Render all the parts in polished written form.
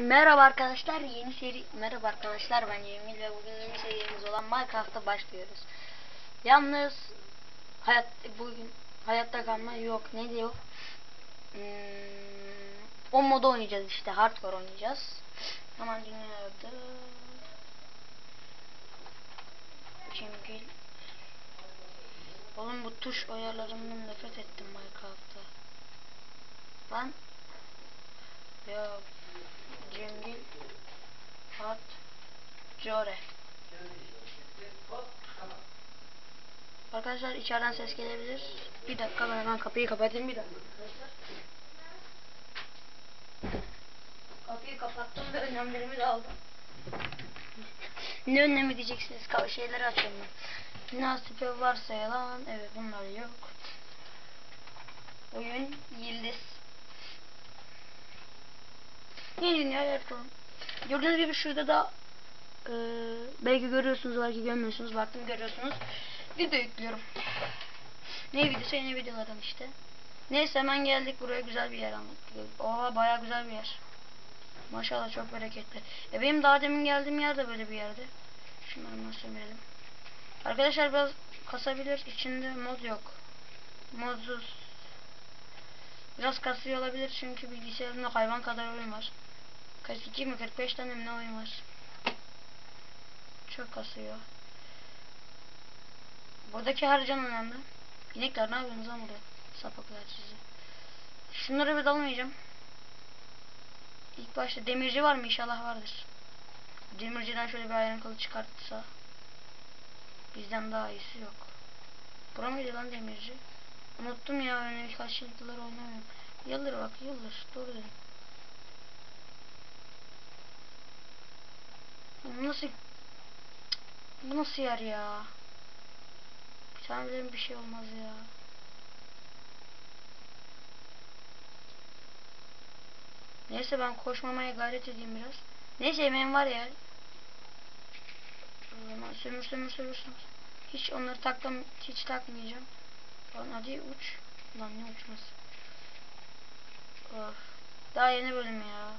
Merhaba arkadaşlar, Merhaba arkadaşlar, ben Cemil ve bugün yeni serimiz olan Minecraft'a başlıyoruz. Yalnız bugün hayatta kalma yok, ne diyor? O modu oynayacağız, işte hardcore oynayacağız. Hemen dünyada Cemil. Oğlum bu tuş ayarlarından nefret ettim Minecraft'ta. Ben ya Cemil Core. Arkadaşlar içeriden ses gelebilir. Bir dakika, ben hemen kapıyı kapatayım, bir dakika arkadaşlar. Kapıyı kapattım ve önlemlerimi de aldım. Ne önlemi diyeceksiniz? Şeyleri açıyorum ben. Münasipe varsayılan, evet bunlar yok. Oyun yıldız. Yeni dünya yapalım. Gördüğünüz gibi şurada da belki görüyorsunuz, belki görmüyorsunuz. Baktım görüyorsunuz. Video yüklüyorum. Ne videosu, yeni videolardan işte. Neyse, hemen geldik buraya, güzel bir yer ama. Oha, bayağı güzel bir yer. Maşallah, çok bereketli. Benim daha demin geldiğim yer de böyle bir yerde. Şunları nasıl sömerelim. Arkadaşlar biraz kasabilir. İçinde mod yok. Modsuz. Biraz kasıyor olabilir çünkü bilgisayarımda hayvan kadar oyun var. 42 mi 45 tane mi ne oyun var. Çok kasıyor. Buradaki harcan önemli. İnekler ne yapıyorsunuz lan burada? Sapıklar sizi. Şunları bir dalmayacağım. İlk başta demirci var mı? İnşallah vardır. Demirciden şöyle bir ayran kılıç çıkartsa bizden daha iyisi yok. Bura mıydı lan demirci? Unuttum ya, öyle birkaç yıldır oynamıyorum. Yıldır bak, yıldır. Doğru dedim. Bu nasıl yer ya? Bir tane bile bir şey olmaz ya. Neyse, ben koşmamaya gayret edeyim biraz. Neyse, yemeğim var ya. O zaman sömür. Hiç onları hiç takmayacağım. Lan hadi uç. Lan ne uçması. Of. Daha yeni bölüm ya.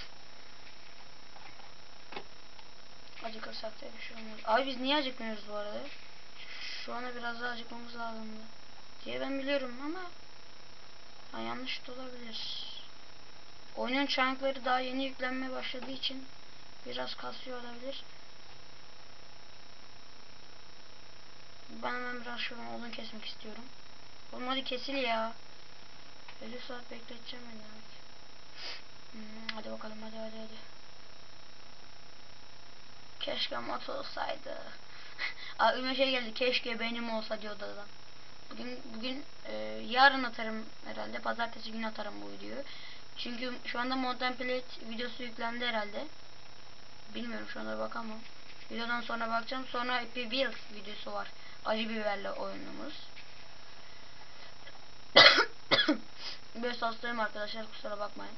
Acıkırsak da bir şey olmaz. Abi biz niye acıkmıyoruz bu arada? Şu ana biraz daha acıkmamız lazımdı diye ben biliyorum ama yanlış da olabilir. Oyunun çankları daha yeni yüklenmeye başladığı için biraz kasıyor olabilir. Ben hemen biraz şuradan odun kesmek istiyorum. Oğlum hadi kesil ya. 50 saat bekleteceğim ben demek. Hadi bakalım, hadi. Keşke mat olsaydı. Aklıma şey geldi, keşke benim olsa diyordu adam. Bugün yarın atarım herhalde. Pazartesi günü atarım bu videoyu. Çünkü şu anda mod template videosu yüklendi herhalde. Bilmiyorum, şu anda bakamam. Videodan sonra bakacağım. Sonra Happy Wheels videosu var. Acı biberli oyunumuz. Böyle hastayım arkadaşlar, kusura bakmayın.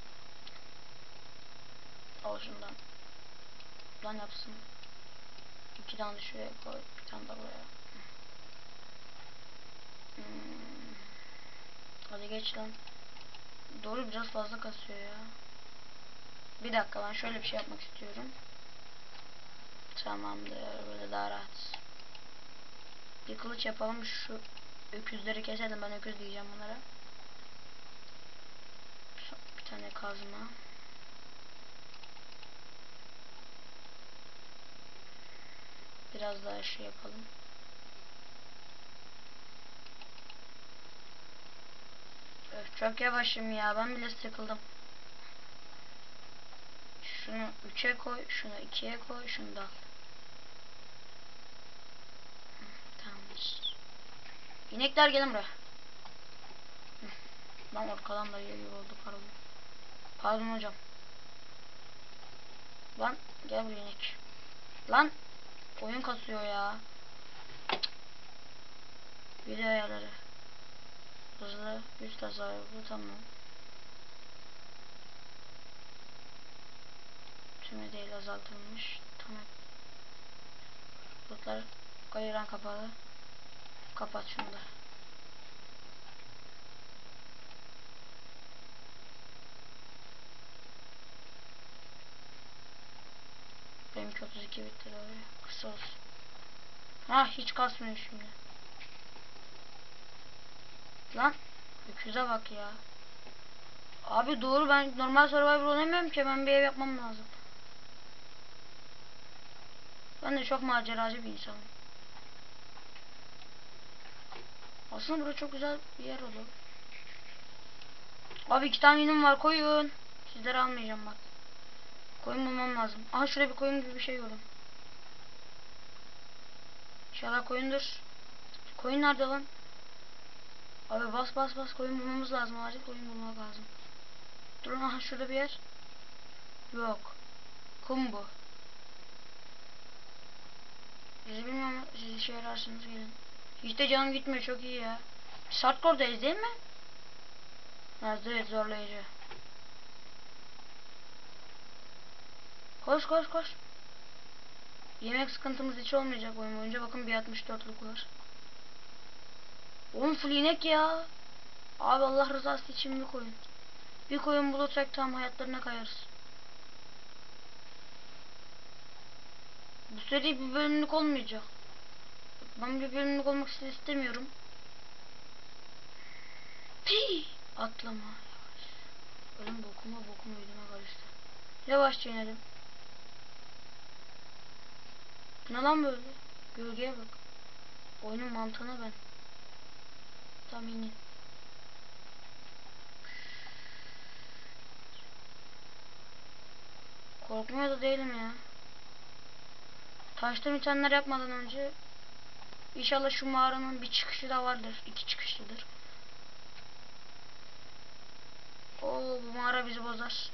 Al şundan. Lan yapsın. 2 tane de şuraya koy. Bir tane de buraya. Hadi geç lan. Doğru, biraz fazla kasıyor ya. Bir dakika, ben şöyle bir şey yapmak istiyorum. Tamamdır, böyle daha rahat. Bir kılıç yapalım, şu öküzleri keselim, ben öküz diyeceğim bunlara. Bir tane kazma. Biraz daha şey yapalım. Öf, çok yavaşım ya, ben bile sıkıldım. Şunu 3'e koy, şunu 2'ye koy, şunu da al. Tamamdır. İnekler gelin buraya. Lan orkadan da yiyor gibi oldu, pardon. Pardon hocam. Lan gel buraya inek. Lan oyun kasıyor ya. Video ayarları. Hızlı güç tasarrufu, tamam. Tümü değil, azaltılmış. Tamam. Bulutlar kayıran kapalı. Kapat şunu da. ki 32 bitti oraya. Kısa olsun. Ha hiç kasmıyor şimdi. Lan öküze bak ya. Abi doğru, ben normal Survivor oynamıyorum ki, ben bir ev yapmam lazım. Ben de çok maceracı bir insanım. Aslında burası çok güzel bir yer olur. Abi 2 tane yünüm var, koyun. Sizleri almayacağım bak. Koyun bulmam lazım. Aha şuraya bir koyun gibi bir şey gördüm. İnşallah koyundur. Koyun nerede lan? Abi bas bas bas, koyun bulmamız lazım. Acil koyun bulmak lazım. Durun, aha şurada bir yer. Yok. Kum bu. Sizi bilmiyorum, siz işe yararsınız, gelin. Hiç de canım gitmiyor, çok iyi ya. Hardcore'dayız değil mi? Evet, zorlayıcı. Koş koş koş. Yemek sıkıntımız hiç olmayacak oyun boyunca. Bakın bir 64'lük var. Oğlum full inek ya. Abi Allah rızası için bir koyun. Bir koyun bulursak tam hayatlarına kayarız. Bu seri bir bölümlük olmayacak. Ben bir bölümlük olmak istemiyorum. Pii! Atlama. Yavaş. Ölüm bokuma ödüme karıştı. Yavaşça inelim. Bu ne lan böyle? Gölgeye bak. Oyunun mantığına ben. Tam inin. Korkmuyor da değilim ya. Taştan itenler yapmadan önce İnşallah şu mağaranın bir çıkışı da vardır. 2 çıkışlıdır. Oo, bu mağara bizi bozar.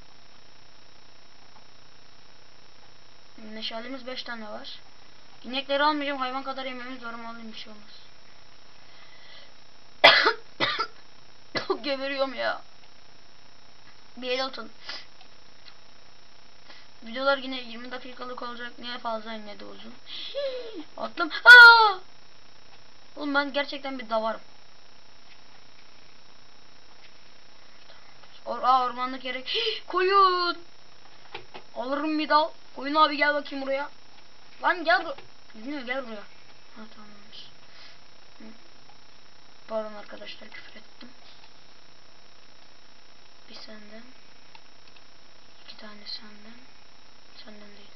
Meşalemiz 5 tane var. İnekleri almayacağım, hayvan kadar yememiz var ama alayım, bir şey olmaz. Geberiyorum ya. Bir el atın. Videolar yine 20 dakikalık olacak. Niye fazla ne de uzun. Atlım. Aa! Oğlum ben gerçekten bir davarım. Ormanlık yere. Koyun. Alırım bir dal. Koyun abi gel bakayım buraya. Lan gel bu. Gel buraya. Ha tamamdır. Pardon arkadaşlar, küfür ettim. Bir senden. 2 tane senden. Senden değil.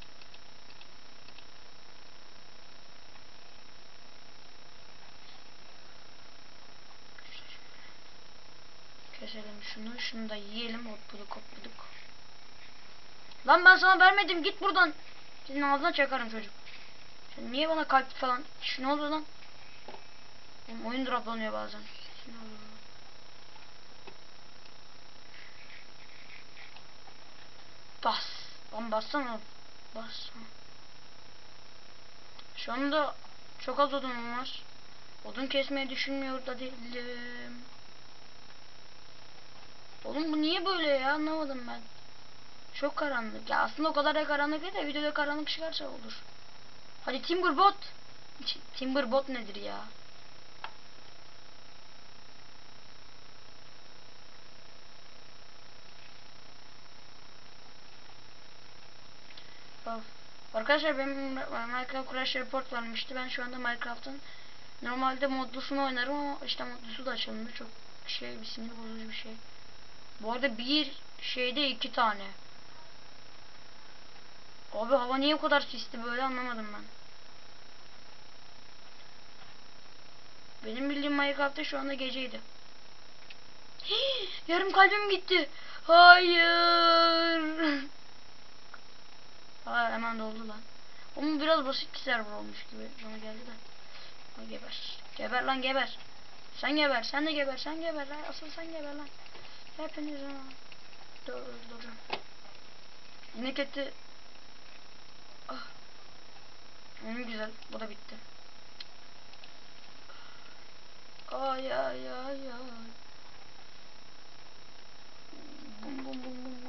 Keselim şunu. Şunu da yiyelim. Hopuduk hopuduk. Lan ben sana vermedim. Git buradan. Senin ağzına çakarım çocuk. Sen niye bana kalp falan. Şu ne oldu lan? Oğlum, oyun droplanıyor bazen. Ne oluyor? Bas. Lan bassana. Bas. Şu anda çok az odunum var. Odun kesmeyi düşünmüyor da değilim. Oğlum bu niye böyle ya? Anlamadım ben. Çok karanlık. Ya aslında o kadar da karanlık değil de videoda karanlık çıkarsa olur. Hadi Timberbot. Timberbot nedir ya? Of. Arkadaşlar benim Minecraft Crash Report vermişti. Ben şu anda Minecraft'ın normalde modlusunu oynarım ama işte modlusu da açılmıyor. Çok bir sinir bozucu bir şey. Bu arada bir şeyde 2 tane. Abi hava niye o kadar sisli böyle, anlamadım ben. Benim bildiğim Minecraft'ta şu anda geceydi. Hii, yarım kalbim gitti. Hayır. Aa, hemen doldu lan. Ama biraz basit bir server olmuş gibi bana geldi de. Ha, geber. Geber lan geber. Sen geber. Sen de geber. Sen geber lan. Asıl sen geber lan. Hepiniz ama. Dur. İnek eti. Ah. Güzel. Bu da bitti. Ay. Bum.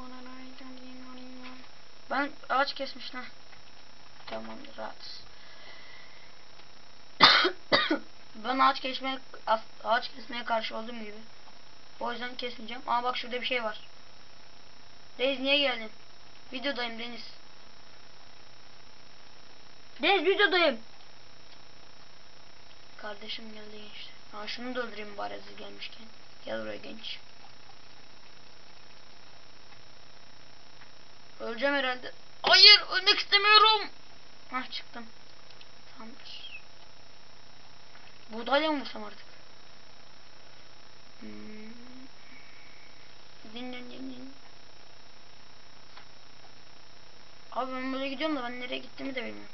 Ben ağaç kesmişler. Tamamdır, rahat. Ben ağaç kesmeye karşı olduğum gibi. O yüzden kesmeyeceğim. Ama bak şurada bir şey var. Deniz niye geldin? Videodayım Deniz. Deniz videodayım. Kardeşim geldi gençler. Ha şunu da öldüreyim bari hazır gelmişken. Gel buraya genç. Öleceğim herhalde. Hayır ölmek istemiyorum. Hah çıktım. Tamamdır. Buğdayla mı vursam artık? Din. Abi ben böyle gidiyorum da ben nereye gittiğimi de bilmiyorum.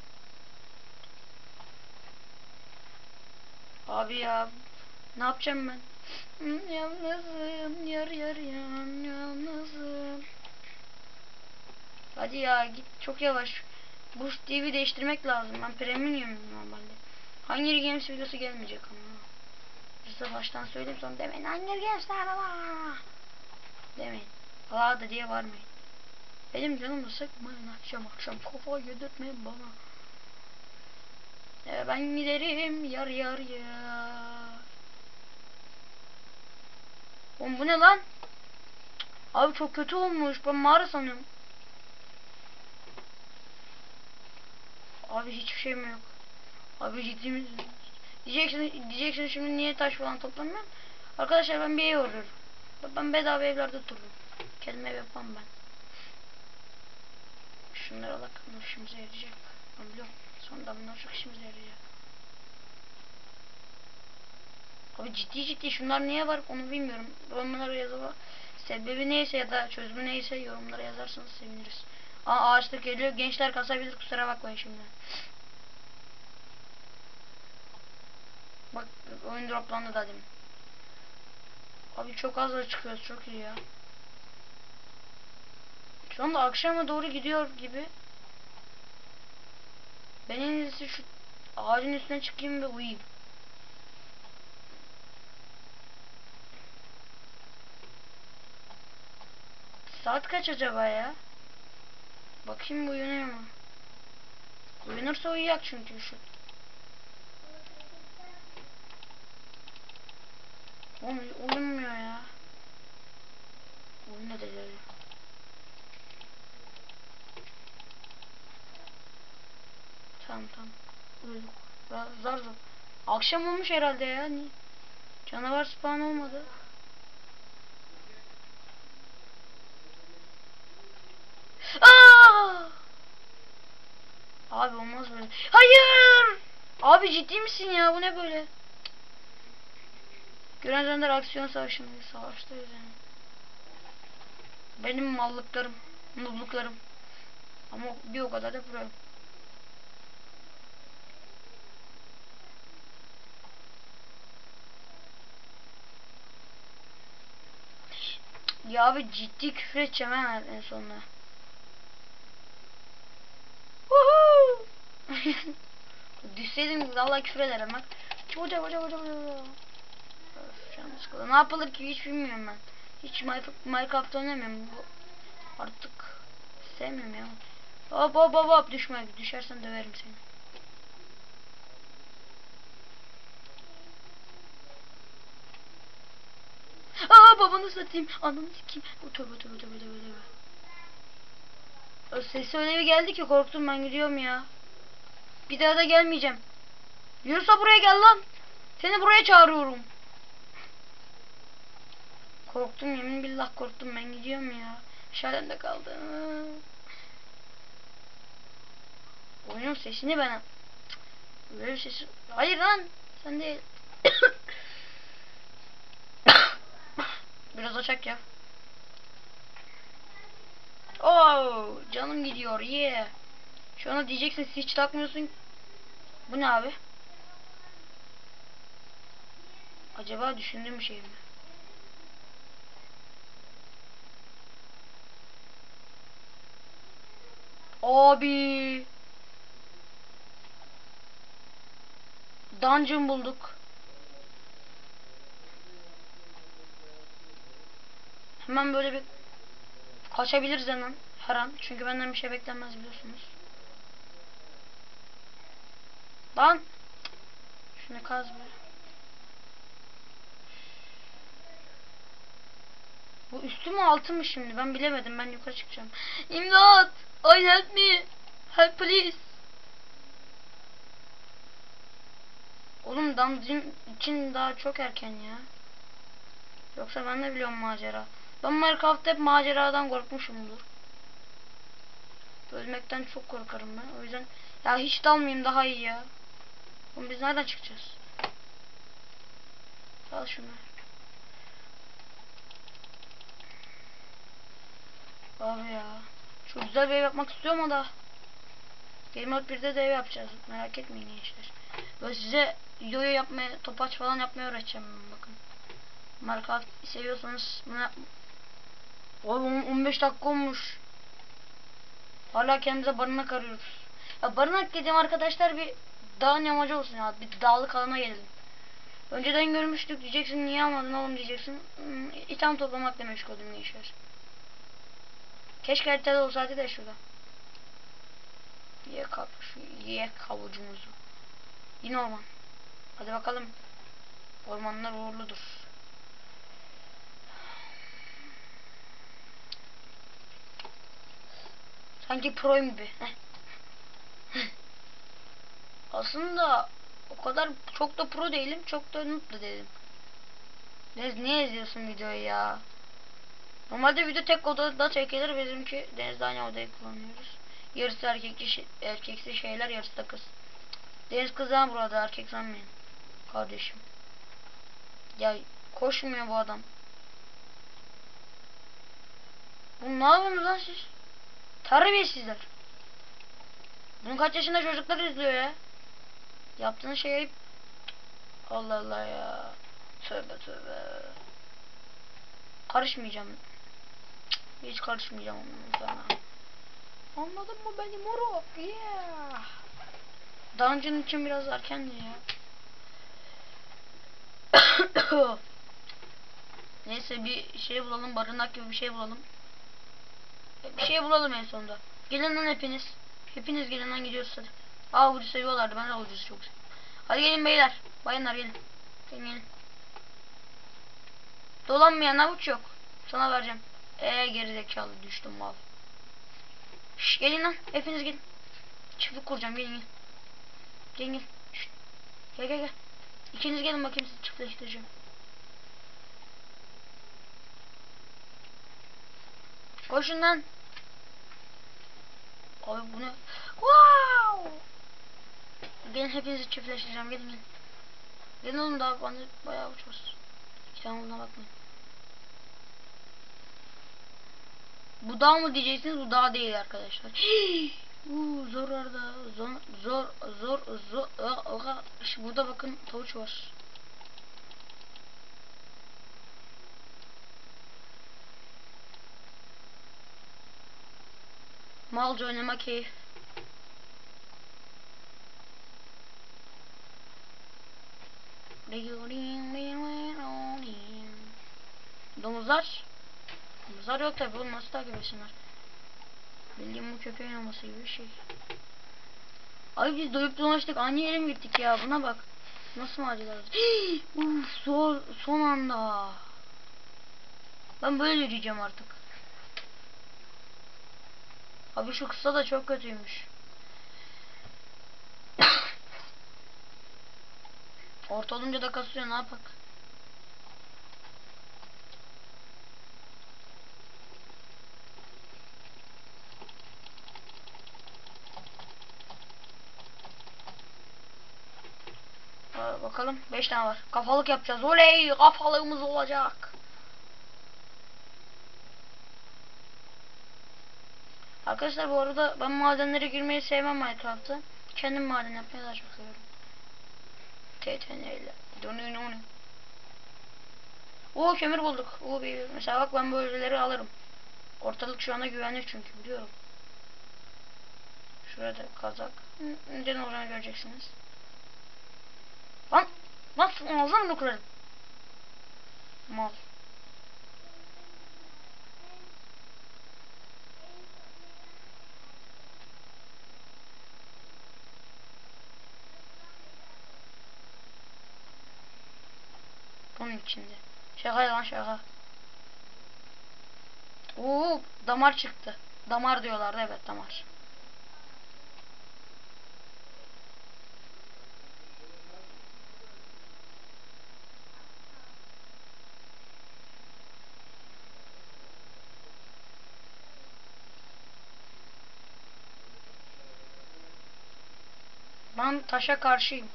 Abi ya ne yapacağım ben? Yalnızım yar yalnızım. Hadi ya git çok yavaş. Bu TV değiştirmek lazım. Ben premium normalde. Hunger Games videosu gelmeyecek ama. Size baştan söyleyeyim sonra demeyin. Hunger Games nerede? Demeyin. Aa da diye varmayın. Benim canımı sıkmayın akşam kafa yedirtmeyin bana. Ben giderim yar. Oğlum bu ne lan? Abi çok kötü olmuş. Ben mağara sanıyorum. Abi hiçbir şey mi yok? Abi ciddi misin? Diyeceksin şimdi niye taş falan toplamıyorum? Arkadaşlar ben bir ev arıyorum. Ben bedava evlerde otururum. Kendime ev yapmam ben. Şunları alak. Bunlar işimize yarayacak. Ben biliyorum. Sonunda bunlar çok işimize yarayacak. Abi ciddi şunlar niye var onu bilmiyorum. Yorumlara yazalım. Sebebi neyse ya da çözümü neyse yorumlara yazarsanız seviniriz. Aa ağaçlık geliyor. Gençler kasabilir kusura bakmayın şimdi. Bak oyun droplandı da demin. Abi çok az da çıkıyoruz çok iyi ya. Şu anda akşama doğru gidiyor gibi. Ben en iyisi şu ağacın üstüne çıkayım ve uyuyayım. Saat kaç acaba ya? Bakayım bu uyanıyor mu? Uyanırsa uyuyak çünkü şu. Oğlum uyumuyor ya. Oyun da dedi. Tamam. Uyuduk. Zar. Akşam olmuş herhalde ya. Canavar spawn olmadı. Aa! Abi olmaz böyle. Hayır! Abi ciddi misin ya? Bu ne böyle? Görenler aksiyon savaşındayız. Savaştayız yani. Benim mallıklarım, mutluluklarım. Ama bir o kadar da pro. Ya abi ciddi küfür edeceğim ha en sonunda. Düşseydim vallahi küfür ederim bak. Hoca. Öf, canım sıkıldı. Ne yapılır ki hiç bilmiyorum ben. Hiç Minecraft oynamıyorum. Bu artık sevmiyorum ya. Hop düşme. Düşersen döverim seni. Aa babanı satayım. Ananı sikeyim. Tövbe. O ses öyle bir geldi ki korktum ben gidiyorum ya. Bir daha da gelmeyeceğim. Yürüse buraya gel lan. Seni buraya çağırıyorum. Korktum yemin billah korktum ben gidiyorum ya. Aşağıdan kaldı. Oyunun sesini ben... Böyle sesi... Hayır lan. Sen değil. Biraz açak ya. Oo, canım gidiyor. Yeah. Şu anda diyeceksin hiç takmıyorsun. Bu ne abi? Acaba düşündüğüm bir şey mi? Abi. Dungeon bulduk. Hemen böyle bir kaçabiliriz hemen. Her an. Çünkü benden bir şey beklenmez biliyorsunuz. Lan. Şunu kaz be. Bu üstü mü altı mı şimdi? Ben bilemedim. Ben yukarı çıkacağım. İmdat. I help me. Help please. Oğlum dungeon için daha çok erken ya. Yoksa ben de biliyorum macera. Ben Minecraft'ta hep maceradan korkmuşumdur. Ölmekten çok korkarım ben. O yüzden ya hiç dalmayayım daha iyi ya. Oğlum biz nereden çıkacağız? Al şunu. Abi ya. Çok güzel bir ev yapmak istiyorum ama da. Game Mode 1'de de ev yapacağız. Merak etmeyin gençler. Böyle size yoyo yapmaya, topaç falan yapmayı öğreteceğim bakın. Minecraft seviyorsanız bunu yap. Oğlum 15 dakika olmuş. Hala kendimize barınak arıyoruz. Ya barınak dediğim arkadaşlar bir dağın yamacı olsun ya. Bir dağlık alana gelelim. Önceden görmüştük diyeceksin niye almadın oğlum diyeceksin. İtham toplamakla meşgul oldum gençler. Keşke haritada olsaydı da şurada. Ye kavucumuzu. Yine orman. Hadi bakalım. Ormanlar uğurludur. Sanki proyum gibi. Aslında o kadar çok da pro değilim, çok da noob da değilim. Deniz niye izliyorsun videoyu ya? Normalde video tek odada çekilir, bizimki Deniz'de aynı odayı kullanıyoruz. Yarısı erkeksi şeyler, yarısı da kız. Deniz kızan burada, erkek sanmayın. Kardeşim. Ya koşmuyor bu adam. Bu ne yapıyorsunuz lan siz? Terbiyesizler. Bunu kaç yaşında çocuklar izliyor ya? Yaptığınız şey ayıp. Allah Allah ya. Tövbe tövbe. Karışmayacağım. Hiç karışmayacağım sana. Anladın mı beni moruk? Yeah. Dungeon için biraz erkendi ya. Neyse bir şey bulalım. Barınak gibi bir şey bulalım. Bir şey bulalım en sonunda. Gelin lan hepiniz. Hepiniz gelin lan gidiyoruz hadi. Avucu seviyorlardı. Ben de avucu çok seviyorum. Hadi gelin beyler. Bayanlar gelin. Gelin. Dolanmayan avuç yok. Sana vereceğim. Gerizekalı düştüm mal. Şş, gelin lan. Hepiniz gelin. Çiftlik kuracağım. Gelin. Gelin. Şşt. Gel. İkiniz gelin bakayım sizi çiftleştireceğim. Koşun lan. Abi bunu. Wow. Gelin hepinizi çiftleştireceğim. Gelin. Gelin oğlum daha bana bayağı uçmaz. Kitabına bakmayın. Bu dağ mı diyeceksiniz? Bu dağ değil arkadaşlar. Zor orada. Zor. Şimdi burada bakın tavuç var. Malca oynama keyif. Domuzlar. Domuzlar yok tabi. Bunu nasıl takip etsinler? Bildiğim bu köpeğin olması gibi bir şey. Abi biz doyup dolaştık. Aynı yere mi gittik ya? Buna bak. Nasıl maceralar? Zor. Son anda. Ben böyle yürüyeceğim artık. Abi şu kısa da çok kötüymüş. Orta olunca da kasıyor, ne yapak? Bakalım 5 tane var. Kafalık yapacağız. Oley, kafalığımız olacak. Arkadaşlar bu arada ben madenlere girmeyi sevmem Minecraft'ta. Kendim maden yapmayı daha çok seviyorum. TTN'yle. Oo kömür bulduk. Oo mesela bak ben böyleleri alırım. Ortalık şu anda güvenli çünkü biliyorum. Şurada kazak. Neden olacağını göreceksiniz. Lan nasıl ağzını kırarım. Mal. Bunun içinde. Şaka lan şaka. Oo damar çıktı. Damar diyorlardı, evet, damar. Ben taşa karşıyım.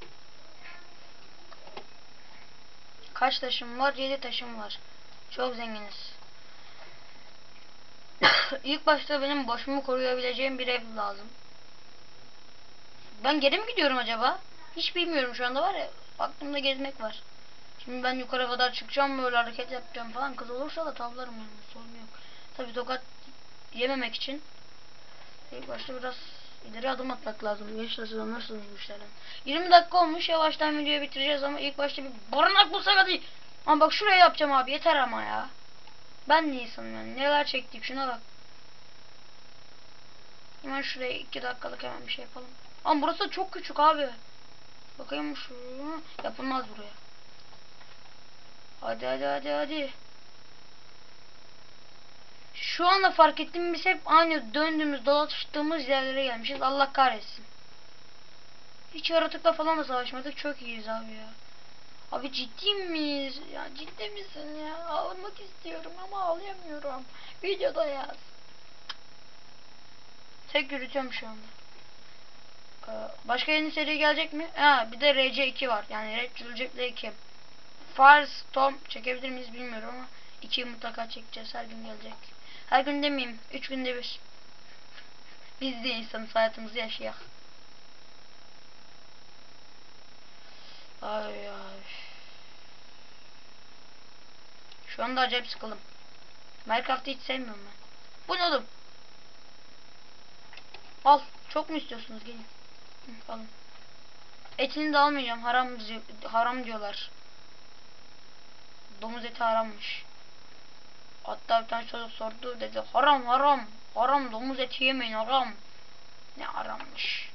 Kaç taşım var? 7 taşım var. Çok zenginiz. İlk başta benim başımı koruyabileceğim bir ev lazım. Ben geri mi gidiyorum acaba? Hiç bilmiyorum şu anda var ya. Aklımda gezmek var. Şimdi ben yukarı kadar çıkacağım, böyle hareket yapacağım falan. Kız olursa da tavlarım yani. Sorun yok. Tabii tokat yememek için ilk başta biraz ileri adım atmak lazım. Gençler, siz anlarsınız bu işlerden. 20 dakika olmuş, yavaştan videoyu bitireceğiz ama ilk başta bir barınak bulsak hadi. Ama bak şuraya yapacağım abi, yeter ama ya. Ben de insanım yani. Neler çektik, şuna bak. Hemen şuraya 2 dakikalık hemen bir şey yapalım. Ama burası çok küçük abi. Bakayım şu. Yapılmaz buraya. Hadi hadi hadi hadi. Şu anda fark ettim, biz hep aynı döndüğümüz dolaştığımız yerlere gelmişiz. Allah kahretsin. Hiç yaratıkla falan da savaşmadık. Çok iyiyiz abi ya. Abi ciddi miyiz? Ya ciddi misin ya? Ağlamak istiyorum ama ağlayamıyorum. Videoda yaz. Tek yürütüyorum şu anda. Başka yeni seri gelecek mi? Ha, bir de RC2 var. Yani Red Juliet'le 2. Firestorm çekebilir miyiz bilmiyorum ama 2'yi mutlaka çekeceğiz. Her gün gelecek. Her gün demeyeyim. 3 günde bir. Biz de insanız, hayatımızı yaşayak. Ay ay. Şu anda acayip sıkıldım. Minecraft'ı hiç sevmiyorum ben. Bu ne oğlum? Al. Çok mu istiyorsunuz? Gelin. Hı, alın. Etini de almayacağım. Haram diyorlar. Domuz eti harammış. Hatta bir tane çocuk sordu, dedi haram haram. Haram, domuz eti yemeyin, haram. Ne harammış.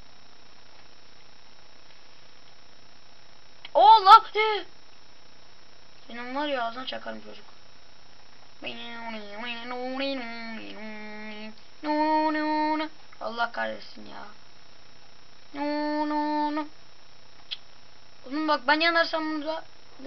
Allah! Senin var ya, ağzına çakarım çocuk. Allah kahretsin ya. Oğlum bak, ben yanarsam burada.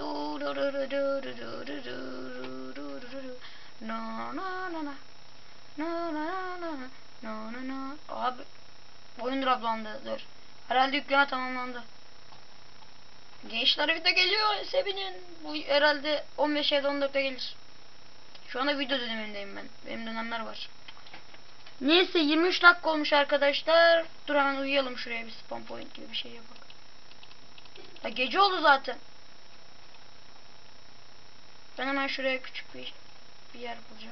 Abi oyun droplandı, dur. Herhalde yükleme tamamlandı. Gençler video geliyor, sevinin. Bu herhalde 15 ya da 14'te gelir. Şu anda video dönemindeyim ben. Benim dönemler var. Neyse, 23 dakika olmuş arkadaşlar. Dur hemen uyuyalım, şuraya bir spawn point gibi bir şey yapalım. Ya gece oldu zaten. Ben hemen şuraya küçük bir yer bulacağım.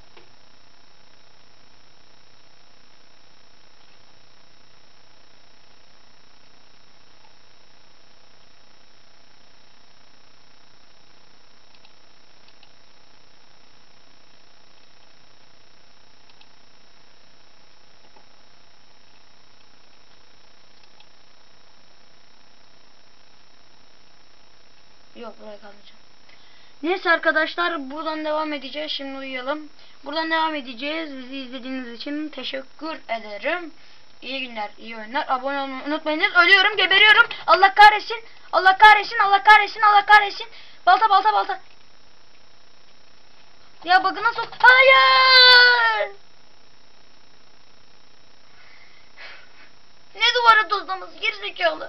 Yok, buraya kalmayacağım. Neyse arkadaşlar, buradan devam edeceğiz. Şimdi uyuyalım. Buradan devam edeceğiz. Bizi izlediğiniz için teşekkür ederim. İyi günler, iyi oyunlar. Abone olmayı unutmayınız. Ölüyorum, geberiyorum. Allah kahretsin. Allah kahretsin, Allah kahretsin, Allah kahretsin. Balta, balta, balta. Ya bug'ına sok. Hayır. Ne duvara tuzlaması, gerizekalı.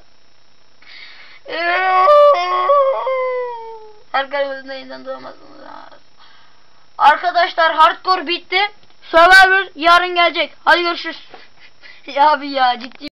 Her kalemizde yeniden doğamazsınız. Arkadaşlar, hardcore bitti. Survivor yarın gelecek. Hadi görüşürüz. Ya abi ya, ciddi.